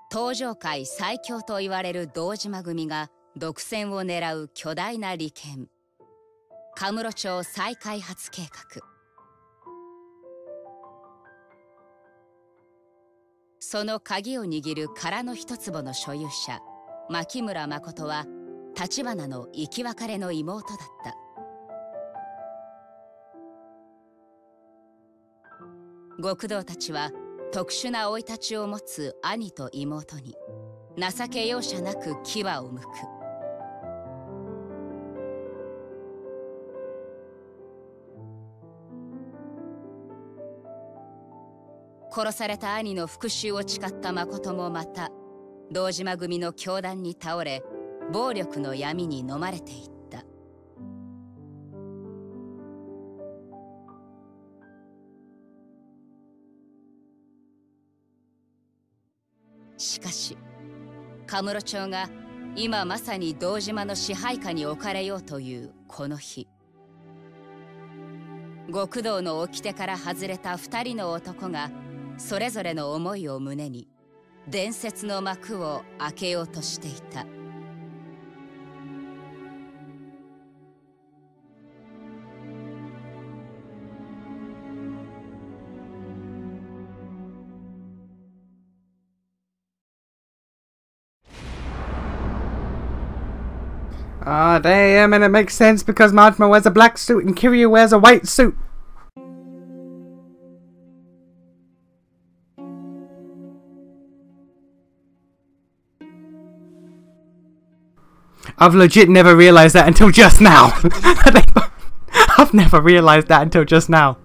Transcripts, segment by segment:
東上界最強と言われる堂島組が独占を狙う巨大な利権、カムロ町再開発計画。その鍵を握る殻の一坪の所有者、牧村誠は橘の生き別れの妹だった。極道たちは特殊な生い立ちを持つ兄と妹に情け容赦なく牙をむく。殺された兄の復讐を誓った誠もまた堂島組の凶弾に倒れ、暴力の闇に飲まれていった。しかしカムロ町が今まさに堂島の支配下に置かれようというこの日、極道の掟から外れた2人の男がそれぞれの思いを胸に伝説の幕を開けようとしていた。 Ah, damn, and it makes sense because Majima wears a black suit and Kiryu wears a white suit. I've legit never realized that until just now. I've never realized that until just now.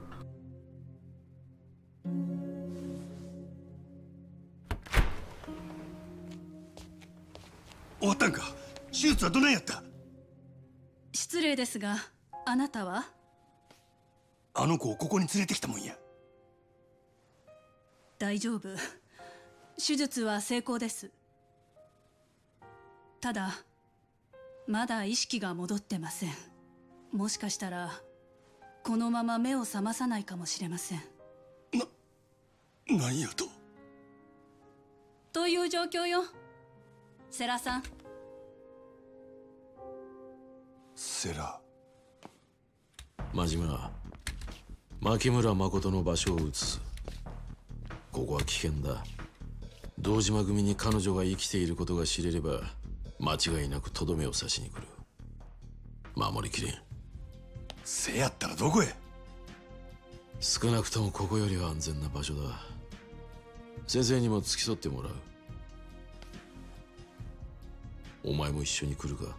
Otanka, 手術はどないやった？ 失礼ですが、あなたは？ あの子をここに連れてきたもんや。 大丈夫。手術は成功です。ただ、まだ意識が戻ってません。もしかしたら、このまま目を覚まさないかもしれません。 何やと？ という状況よ。世良さん。 セラ。 真島、牧村誠の場所を移す。ここは危険だ。堂島組に彼女が生きていることが知れれば間違いなくとどめを刺しに来る。守りきれん。 せやったらどこへ？ 少なくともここよりは安全な場所だ。先生にも付き添ってもらう。お前も一緒に来るか？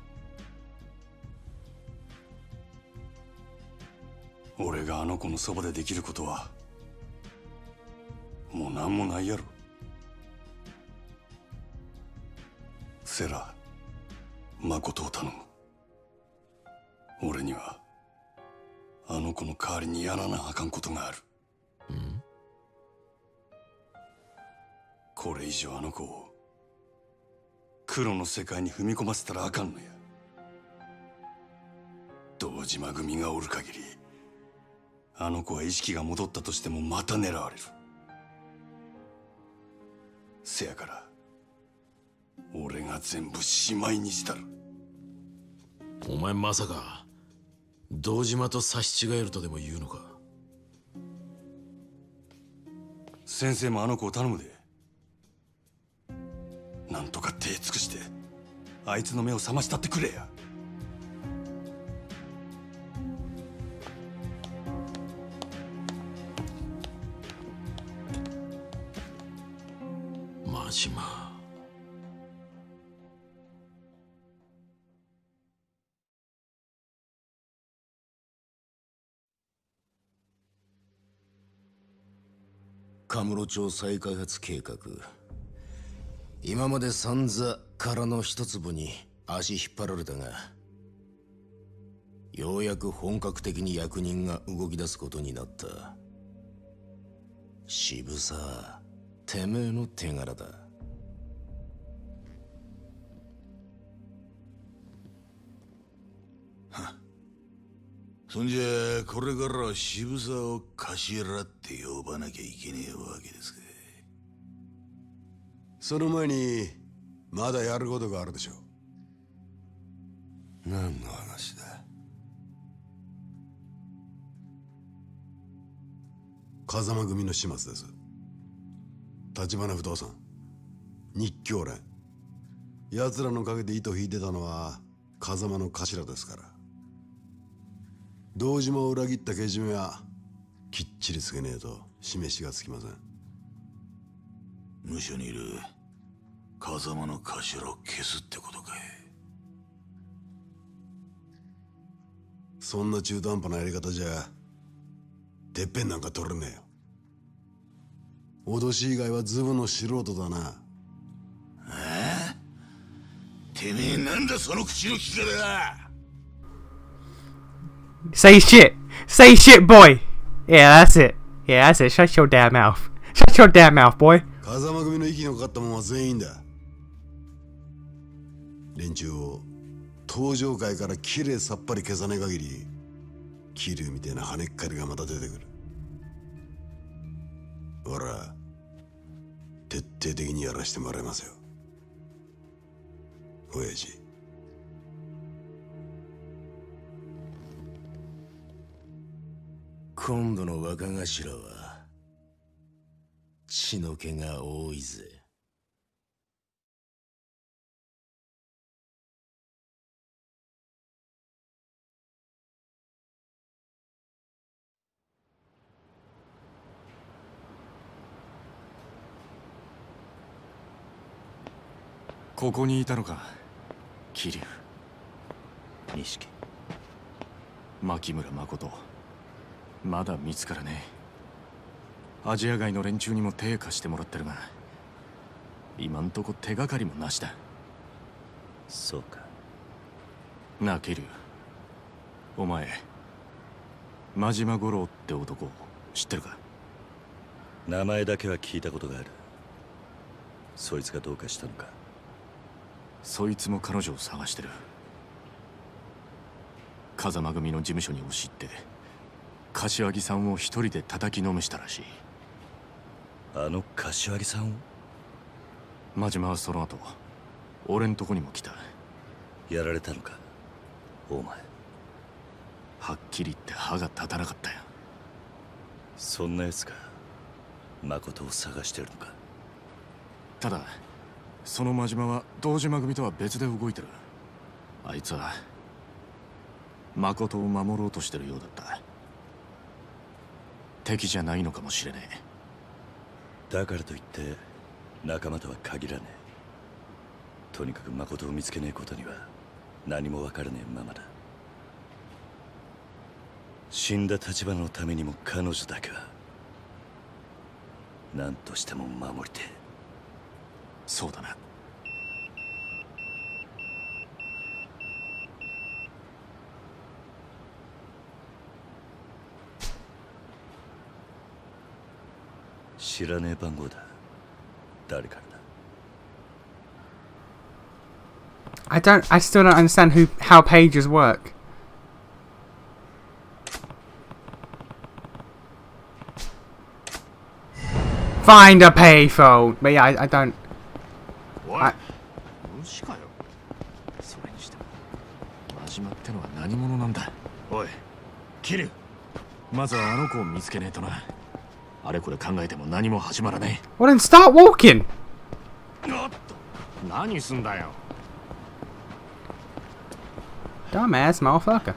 俺があの子のそばでできることはもう何もないやろ。セラ、誠を頼む。俺にはあの子の代わりにやらなあかんことがある。これ以上あの子を黒の世界に踏み込ませたらあかんのや。堂島組がおる限りあの子は意識が戻ったとしてもまた狙われる。せやから俺が全部しまいにしたる。 お前まさか堂島と差し違えるとでも言うのか？ 先生もあの子を頼むで。なんとか手尽くしてあいつの目を覚ましたってくれや。 真島。 カムロ町再開発計画。今まで散々殻の一粒に足引っ張られたが、ようやく本格的に役人が動き出すことになった。渋沢、てめえの手柄だ。 そんじゃこれからは渋沢を頭って呼ばなきゃいけねえわけですか。 その前にまだやることがあるでしょう。 何の話だ？ 風間組の始末です。橘不動産、日教連、奴らの陰で糸を引いてたのは風間の頭ですから。堂島を裏切ったけじめはきっちりつけねえと示しがつきません。 無所にいる風間の頭を消すってことかい。 そんな中途半端なやり方じゃてっぺんなんか取れねえよ。脅し以外はズブの素人だな。 てめえなんだその口の利き方だ。 Say shit! Say shit, boy! Yeah, that's it. Yeah, that's it. Shut your damn mouth. Shut your damn mouth, boy. 風間組の息のかかったもんは全員だ。連中を登場界からきれいさっぱり消さねえ限り、桐生みたいな跳ねっかりがまた出てくる。ほら、徹底的にやらしてもらいますよ、親父。 今度の若頭は血の気が多いぜ。 ここにいたのか、桐生、錦、牧村誠。まだ見つからねえ。アジア外の連中にも手貸してもらってるが、今んとこ手がかりもなしだ。 そうか。 なあ桐生、お前真島五郎って男知ってるか？ 名前だけは聞いたことがある。そいつがどうかしたのか？ そいつも彼女を探してる。風間組の事務所に押し入って柏木さんを一人で叩きのめしたらしい。 あの柏木さんを？ 真島はその後俺んとこにも来た。 やられたのかお前？ はっきり言って歯が立たなかったよ。 そんな奴が誠を探してるのか？ ただその真島は堂島組とは別で動いてる。あいつは誠を守ろうとしてるようだった。敵じゃないのかもしれねえ。 だからといって仲間とは限らねえ。とにかく誠を見つけねえことには何も分からねえままだ。死んだ橘のためにも彼女だけは何としても守りてえ。 そうだな。 知らねえ番号だ。誰からだ？ I still don't understand how pages work. Find a payphone. But yeah, I don't. おい、無視かよ。それにしても真島ってのは何者なんだ。おい、桐生、まずはあの子を見つけねえとな。あれこれ考えても何も始まらねえ。 Well then start walking. おっと、何すんだよ。 Dumbass motherfucker.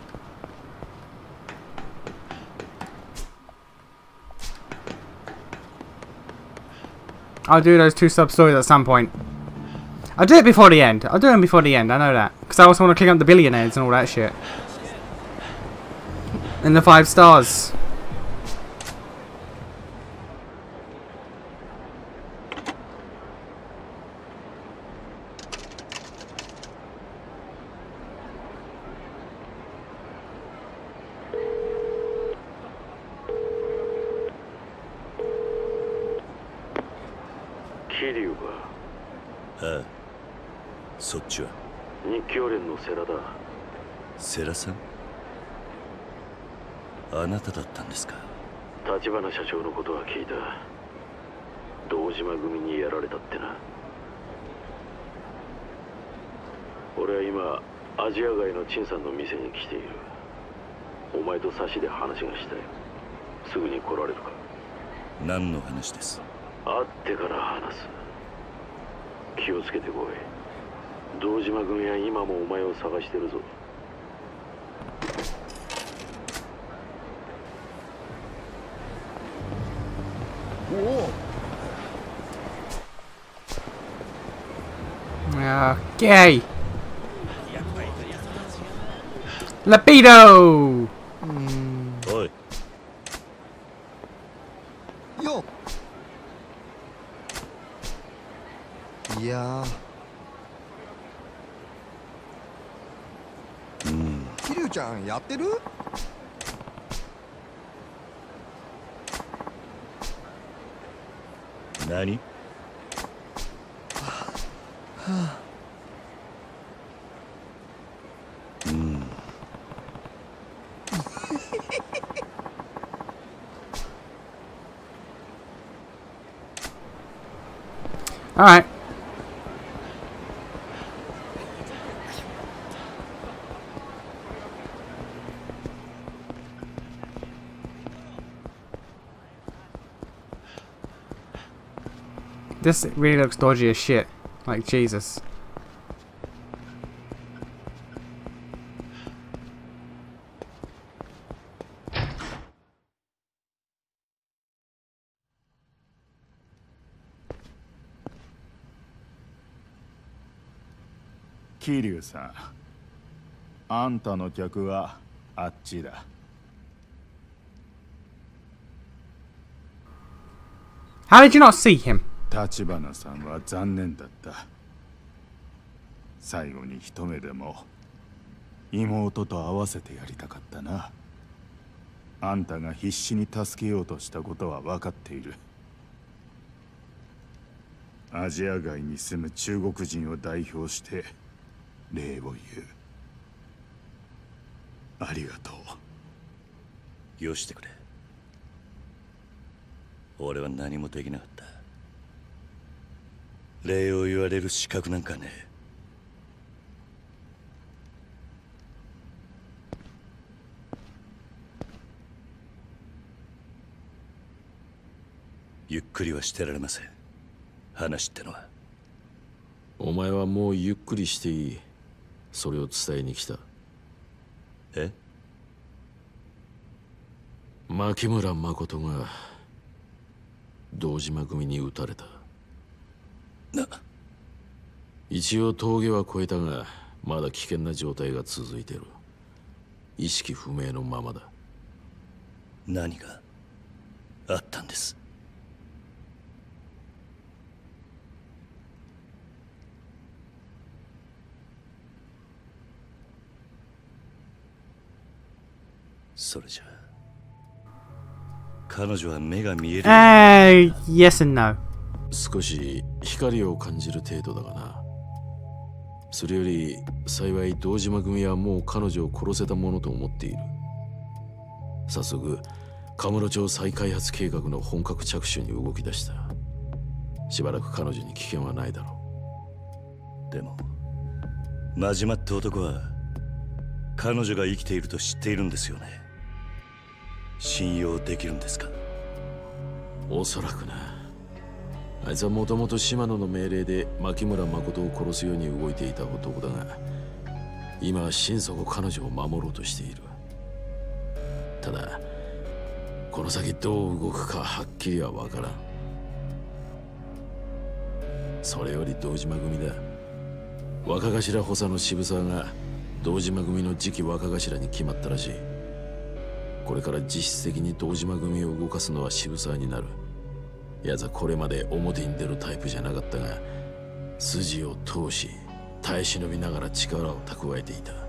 I'll do those two sub-stories at some point. I'll do it before the end. I'll do them before the end, I know that. Because I also want to click on the billionaires and all that shit. And the 5 stars. 桐生か？ああ、そっちは日教連の世良だ。 世良さん？あなただったんですか？ 橘社長のことは聞いた。堂島組にやられたってな。 俺は今アジア街の陳さんの店に来ている。お前と差しで話がしたい。すぐに来られるか？ 何の話です？ 会ってから話す。気をつけてこい。堂島組は今もお前を探してるぞ。 Okay. Libido! Oi. Yo! Yeah. Kiryu-chan, やってる？ 何？ Alright. This really looks dodgy as shit. Like, Jesus. Kiryu さん、あんたの客はあっちだ。 How did you not see him? 立花さんは残念だった。最後に一目でも妹と会わせてやりたかったな。あんたが必死に助けようとしたことは分かっている。アジア街に住む中国人を代表して礼を言う。ありがとう。よしてくれ。俺は何もできなかった。礼を言われる資格なんかねえ。ゆっくりはしてられません。話ってのは。 お前はもうゆっくりしていい。それを伝えに来た。 え？ 牧村誠が堂島組に撃たれた。一応峠は越えたが、まだ危険な状態が続いている。意識不明のままだ。 何があったんです？それじゃ彼女は目が見える。 Yes and no. 少し光を感じる程度だがな。それより幸い堂島組はもう彼女を殺せたものと思っている。早速カムロ町再開発計画の本格着手に動き出した。しばらく彼女に危険はないだろう。でも真島って男は彼女が生きていると知っているんですよね。信用できるんですか？ おそらくな。あいつはもともと島野の命令で牧村誠を殺すように動いていた男だが、今は心底彼女を守ろうとしている。ただこの先どう動くかはっきりは分からん。それより堂島組だ。若頭補佐の渋沢が堂島組の次期若頭に決まったらしい。これから実質的に堂島組を動かすのは渋沢になる。やつはこれまで表に出るタイプじゃなかったが、筋を通し耐え忍びながら力を蓄えていた。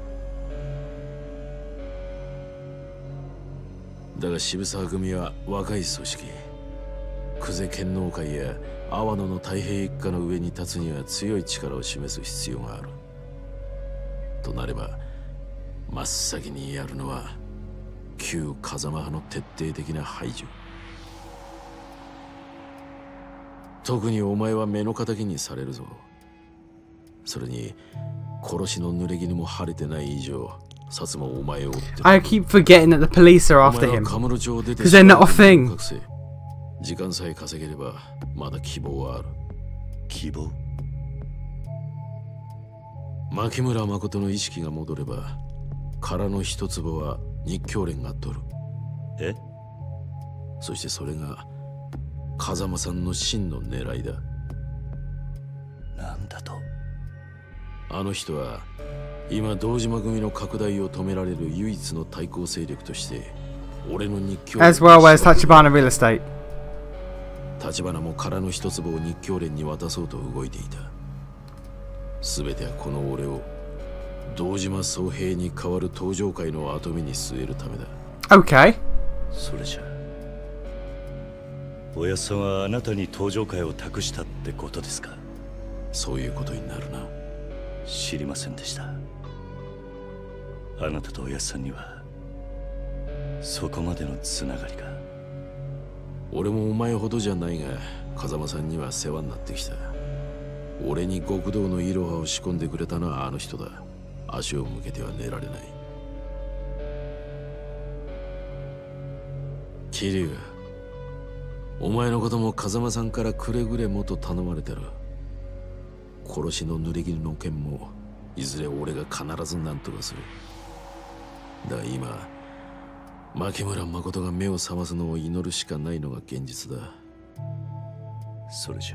だが渋沢組は若い組織。久世剣能会や阿波野の太平一家の上に立つには強い力を示す必要がある。となれば真っ先にやるのは旧風間派の徹底的な排除。特にお前は目の敵にされるぞ。それに殺しの濡れ衣も晴れてない以上、薩摩お前を追ってる。 I keep forgetting that the police are after him. お前はカムロ町を出て Because they're not a thing. 時間さえ稼げればまだ希望はある。 希望？ 牧村誠の意識が戻れば、殻の一坪は日教連が取る。 え？ そしてそれが風間さんの真の狙いだ。 なんだと？ あの人は今堂島組の拡大を止められる唯一の対抗勢力として俺の日教連 As well as Tachibana Real Estate. 橘も殻の一坪を日教連に渡そうと動いていた。全てはこの俺を堂島宗平に代わる登場界の跡目に据えるためだ。 Okay. それじゃおやっさんはあなたに登場界を託したってことですか？ そういうことになるな。 知りませんでした。あなたとおやっさんにはそこまでのつながりが。 俺もお前ほどじゃないが風間さんには世話になってきた。俺に極道のイロハを仕込んでくれたのはあの人だ。足を向けては寝られない。桐生、お前のことも風間さんからくれぐれもと頼まれてる。殺しの濡れ衣の件もいずれ俺が必ず何とかする。だが今牧村誠が目を覚ますのを祈るしかないのが現実だ。 それじゃ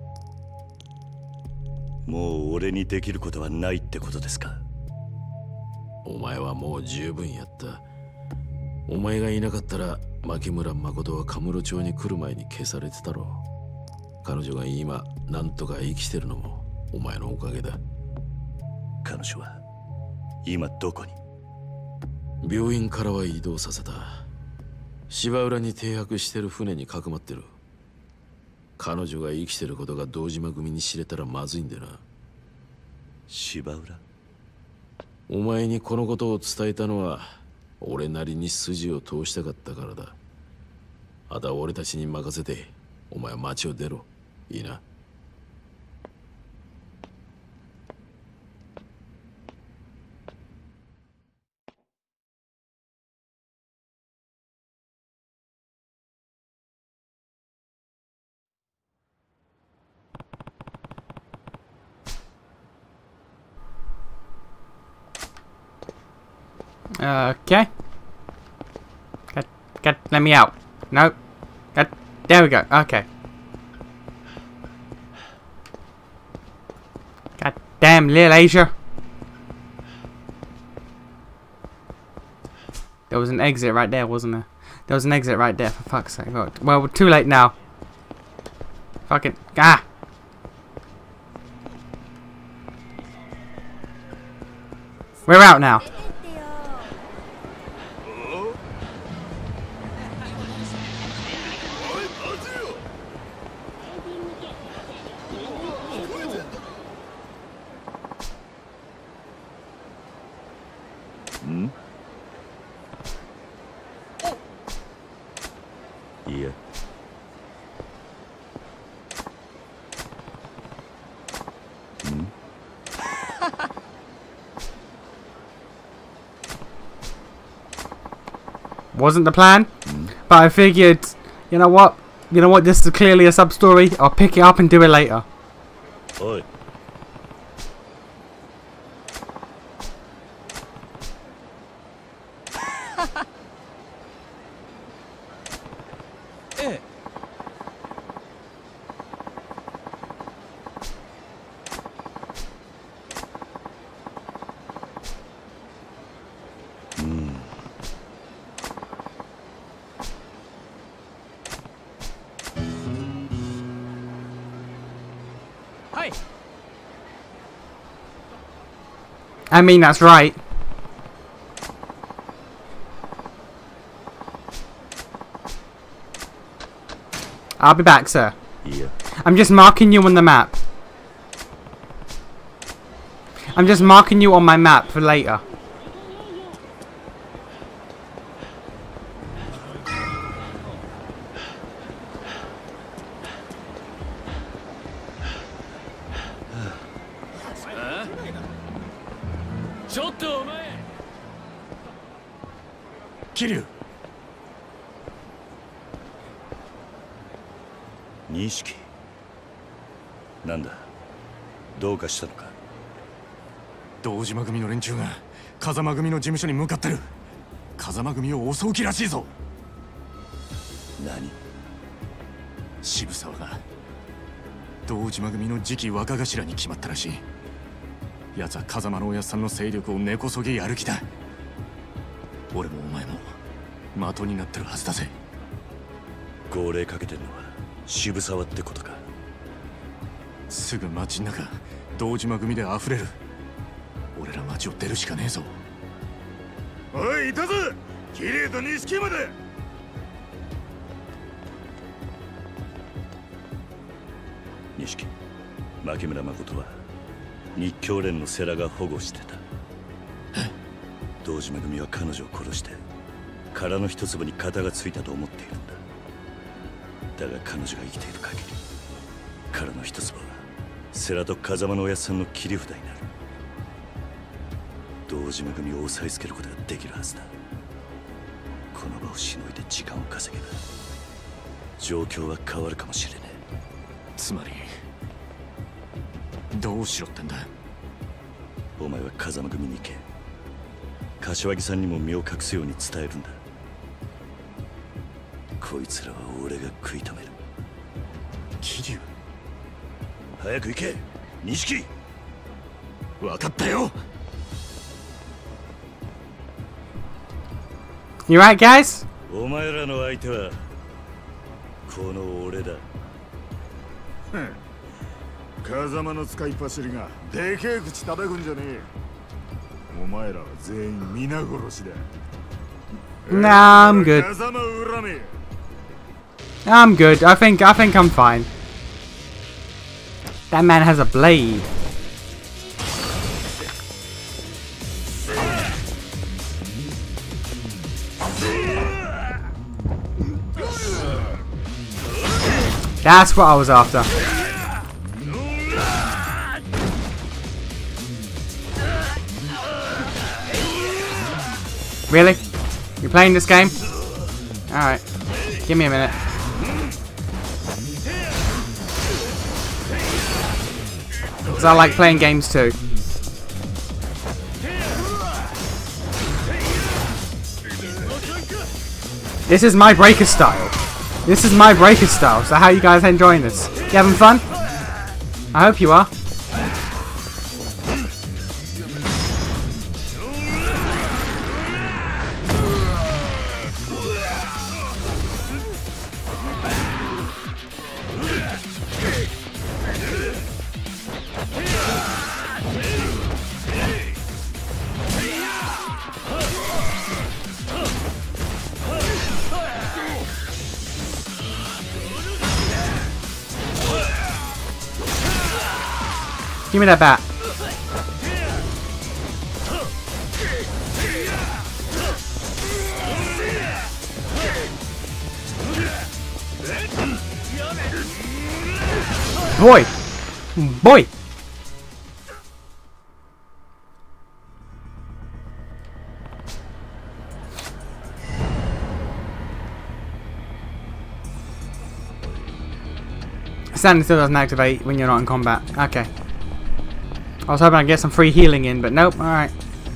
もう俺にできることはないってことですか？ お前はもう十分やった。お前がいなかったら牧村誠はカムロ町に来る前に消されてたろう。彼女が今なんとか生きてるのもお前のおかげだ。 彼女は今どこに？ 病院からは移動させた。芝浦に停泊してる船にかくまってる。彼女が生きてることが堂島組に知れたらまずいんでな。 芝浦？ お前にこのことを伝えたのは俺なりに筋を通したかったからだ。あとは俺たちに任せてお前は町を出ろ。いいな。 Okay. Let me out. No. There we go. Okay. God damn, Little Asia. There was an exit right there, wasn't there? There was an exit right there, for fuck's sake. Well, we're too late now. Fucking. Ah! We're out now. Yeah. Wasn't the plan, but I figured, you know what? This is clearly a sub-story. I'll pick it up and do it later. Oi. I mean, that's right. I'll be back, sir. Yeah. I'm just marking you on the map. I'm just marking you on my map for later. 桐生。 錦。なんだ、どうかしたのか。 堂島組の連中が風間組の事務所に向かってる。風間組を襲う気らしいぞ。 何？ 渋沢が堂島組の次期若頭に決まったらしい。奴は風間のおやっさんの勢力を根こそぎやる気だ。俺もお前も的になってるはずだぜ。 号令かけてるのは渋沢ってことか。 すぐ街の中堂島組で溢れる。俺ら街を出るしかねえぞ。 おい、いたぞ、桐生と錦まで。 錦、牧村誠は日教連の世良が保護してた。堂島組は彼女を殺して殻の一粒に型がついたと思っているんだ。だが彼女が生きている限り、殻の一粒は世良と風間のおやっさんの切り札になる。堂島組を押さえつけることができるはずだ。この場をしのいで時間を稼げば状況は変わるかもしれねえ。 つまりどうしろってんだ。 お前は風間組に行け。柏木さんにも身を隠すように伝えるんだ。こいつらは俺が食い止める。 桐生、 早く行け錦。 分かったよ。 You right, guys? お前らの相手はこの俺だ。 風間の使いっ走りがでけえ口叩くんじゃねえ。お前らは全員皆殺しだ。 Nah, I'm good. 風間を恨め。 I'm good. I think I'm fine. That man has a blade. That's what I was after. Really? You playing this game? Alright. Give me a minute. Because I like playing games too. This is my breaker style. This is my breaker style. So how are you guys enjoying this? You having fun? I hope you are. Give me that bat. Boy! Boy! Standing still doesn't activate when you're not in combat. Okay. I was hoping I'd get some free healing in, but nope. Alright.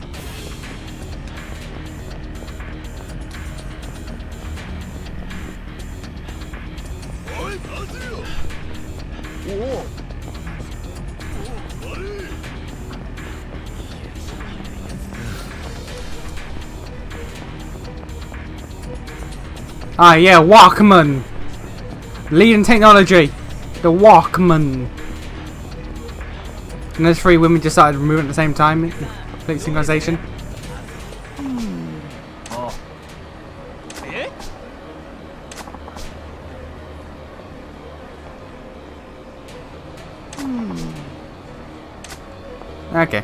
Ah, yeah, Walkman! Leading technology! The Walkman! And those three women decided to move at the same time. Complete synchronization. Okay.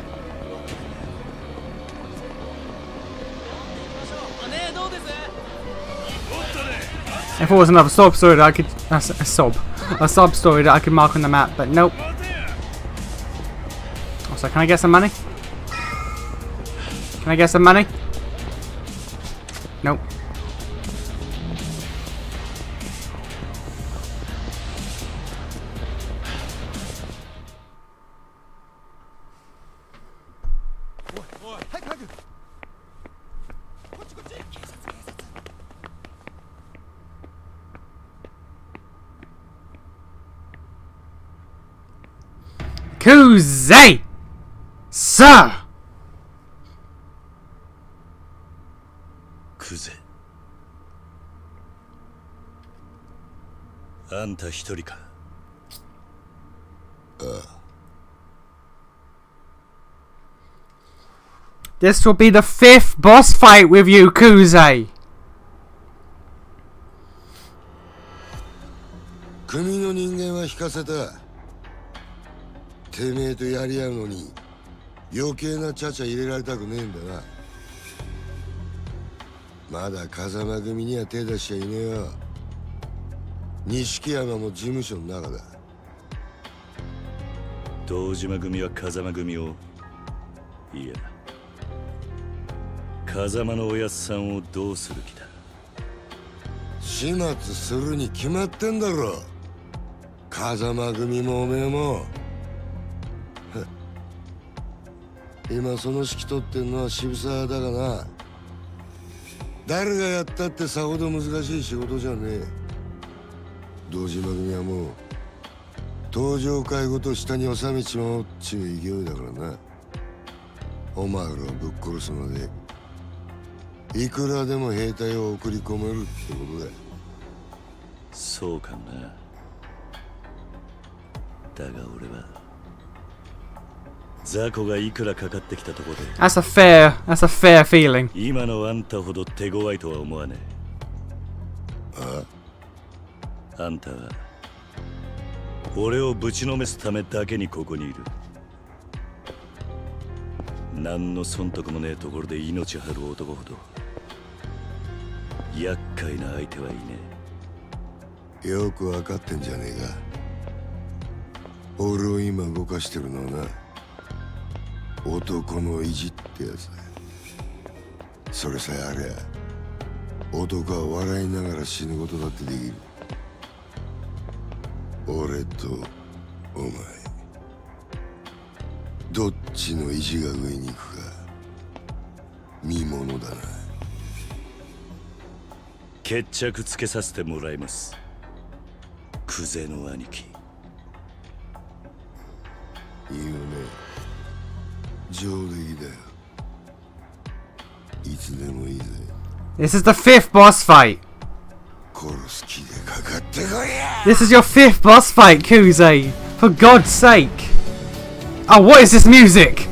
If it was another sub story that I could a sub story that I could mark on the map, but nope. Also, can I get some money? Can I get some money? Nope. Kuze! Sir! クゼ、あんた一人か。 ああ。 This will be the 5th boss fight with you, Kuze! 組の人間は引かせた。てめえとやり合うのに余計なちゃちゃ入れられたくねえんだな。まだ風間組には手出しちゃいねえよ。錦山も事務所の中だ。 堂島組は風間組を、いや風間のおやっさんをどうする気だ。 始末するに決まってんだろ。風間組もおめえも。今その指揮取ってんのは渋沢だがな。誰がやったってさほど難しい仕事じゃねえ。堂島組はもう登場会ごと下に収めちまおうっちゅう勢いだからな。お前らをぶっ殺すまでいくらでも兵隊を送り込めるってことだ。 そうかな。だが俺は雑魚がいくらかかってきたところで That's a fair feeling. 今のあんたほど手強いとは思わねえ。あんたは俺をぶちのめすためだけにここにいる。何の損得もねえところで命張る男ほど厄介な相手はいねえ。よく分かってんじゃねえか。俺を今動かしてるのはな、男の意地ってやつだ。それさえありゃ男は笑いながら死ぬことだってできる。俺とお前どっちの意地が上に行くか見ものだな。 決着つけさせてもらいます、クゼの兄貴。 いいよね、上出来だよ。いつでもいいぜ。 This is the 5th boss fight. 殺す気でかかってこいや。 This is your 5th boss fight, Kuze. For God's sake. Oh, what is this music?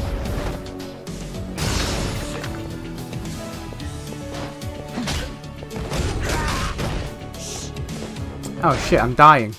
Oh shit, I'm dying.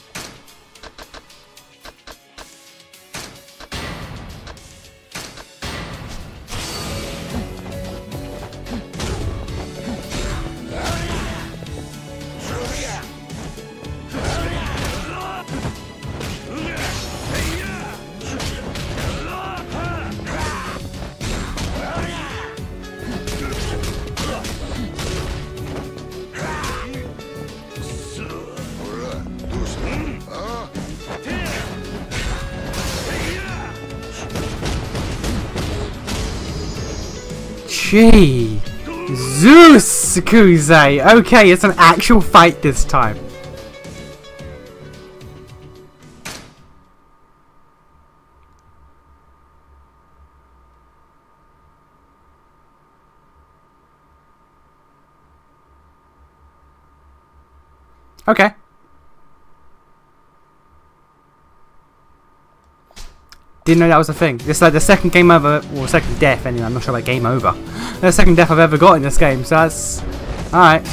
Gee, Zeus, Kuze. Okay, it's an actual fight this time. Okay. Didn't know that was a thing. It's like the second game over, or second death anyway, I'm not sure about game over. The second death I've ever got in this game, so that's... Alright.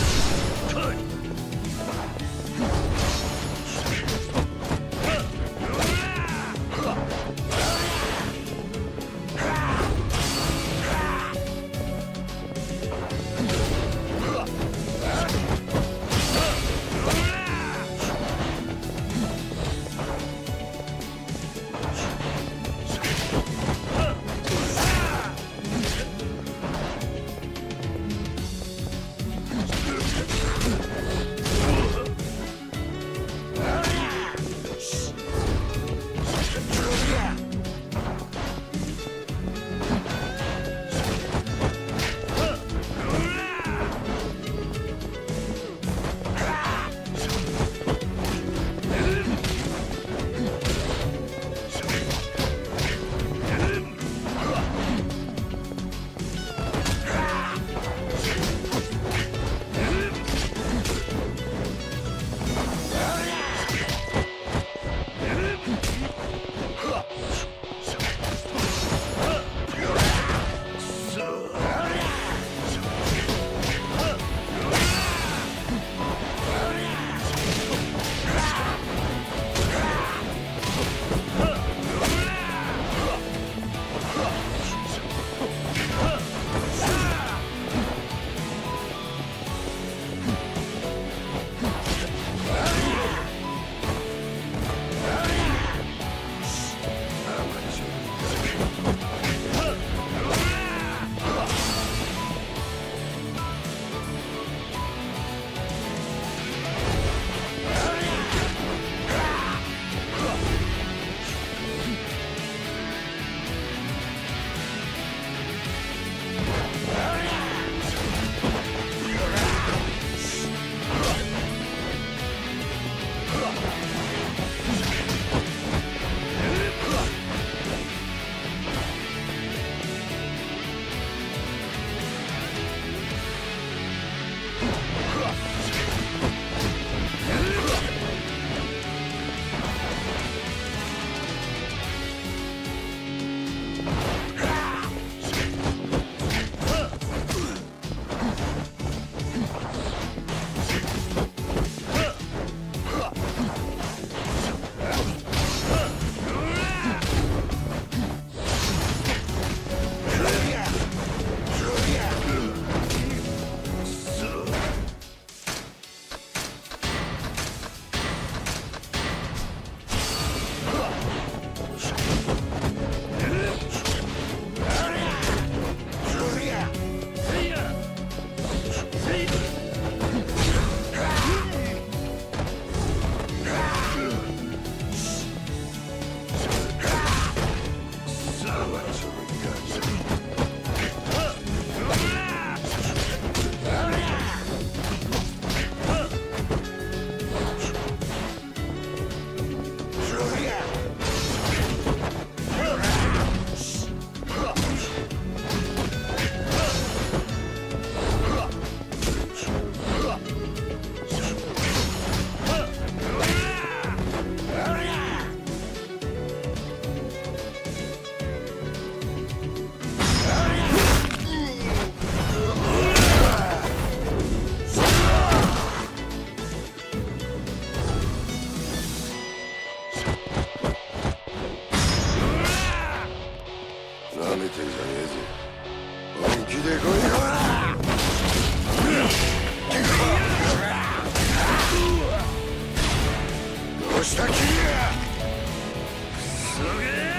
どうしたキリア。すげえ。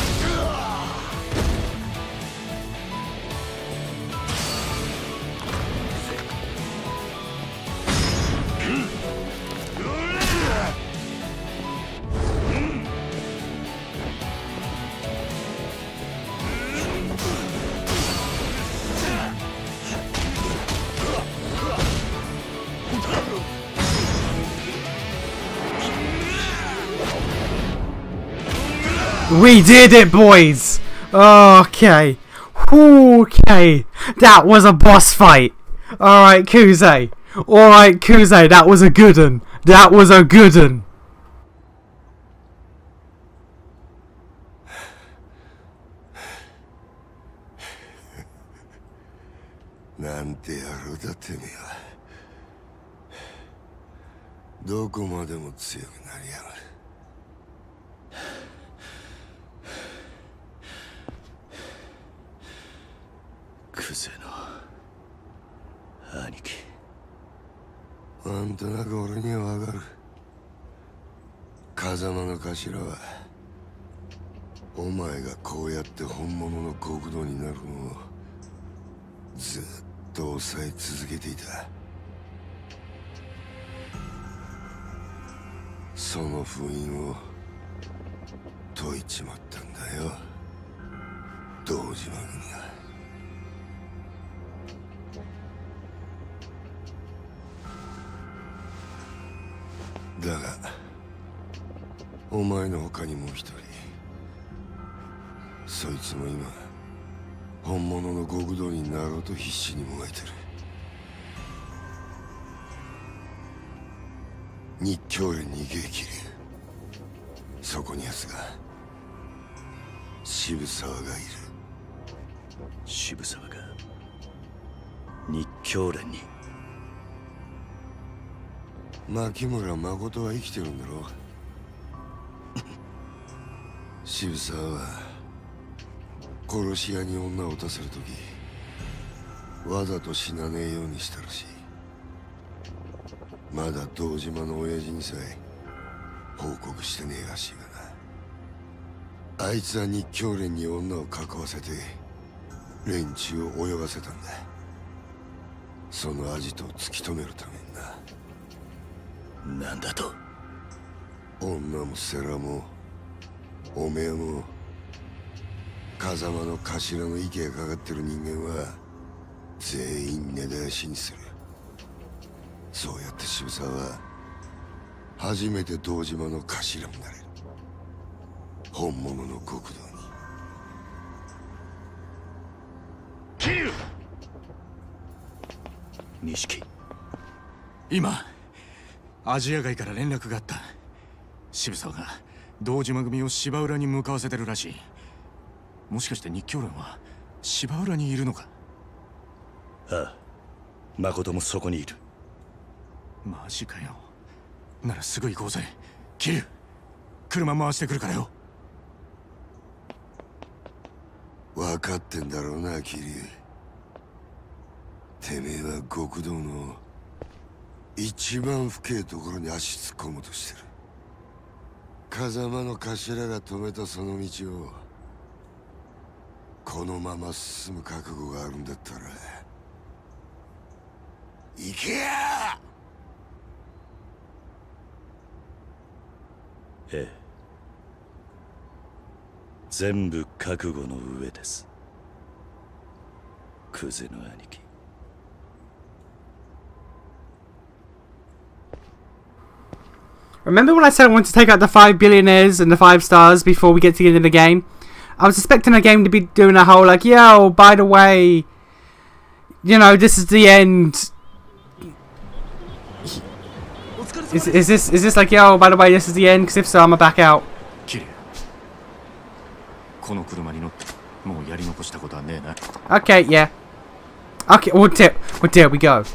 We did it, boys! Okay. Okay. That was a boss fight. Alright, Kuze. Alright, Kuze, that was a good one. That was a good one. なんて野郎だてめえは。どこまでも強くなりやがる。 クゼの兄貴。 なんとなく俺にはわかる。風間の頭はお前がこうやって本物の極道になるのをずっと抑え続けていた。その封印を解いちまったんだよ、堂島組が。だがお前の他にもう一人、そいつも今本物の極道になろうと必死にもがいてる。日教連に激流、そこに奴が渋沢がいる。 渋沢が日教連に。 牧村誠は生きてるんだろう。渋沢は殺し屋に女を撃たせるときわざと死なねえようにしたらしい。まだ堂島の親父にさえ報告してねえらしいがな。あいつは日教連に女を囲わせて連中を泳がせたんだ。そのアジトを突き止めるためにな。 なんだと。 女も世良もおめえも風間の頭の息がかかってる人間は全員根絶やしにする。そうやって渋沢は初めて堂島の頭になれる。本物の極道に。 桐生。錦、 今アジア街から連絡があった。渋沢が堂島組を芝浦に向かわせてるらしい。もしかして日教連は芝浦にいるのか。 ああ、誠もそこにいる。 マジかよ。ならすぐ行こうぜ。桐生、車回してくるからよ。 分かってんだろうな、桐生。てめえは極道の一番深いところに足突っ込もうとしてる。風間の頭が止めたその道をこのまま進む覚悟があるんだったら行けや。 ええ、全部覚悟の上です、クゼの兄貴。 Remember when I said I wanted to take out the 5 billionaires and the 5 stars before we get to the end of the game? I was expecting the game to be doing a whole like, yo, by the way, you know, this is the end. Is this like, yo, by the way, this is the end? Because if so, I'm gonna back out. この車に乗ってもうやり残したことはねえな。 Okay, yeah. Okay, well, there we go.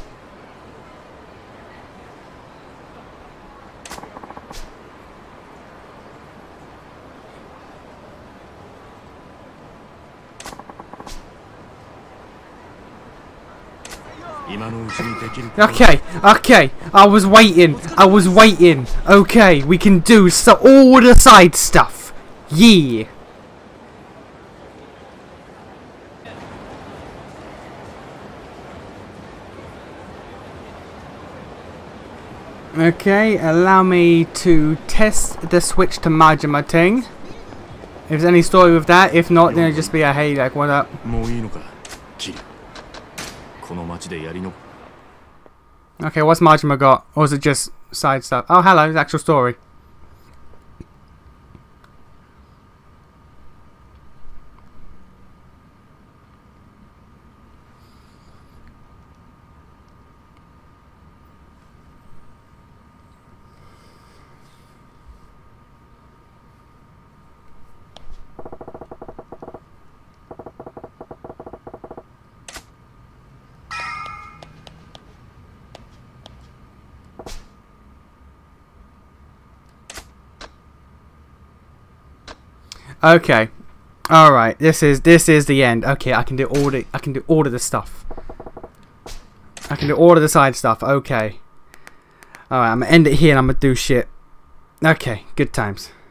Okay, okay. I was waiting. Okay, we can do all the side stuff. Yeah. Okay, allow me to test the switch to Majima Ting. If there's any story with that, if not, then it'll just be a hey, like, what up? Okay, what's Majima got? Or is it just side stuff? Oh, hello, the actual story. Okay, all right. This is the end. Okay, I can do all of the stuff. I can do all of the side stuff. Okay. All right, I'm gonna end it here and I'm gonna do shit. Okay, good times.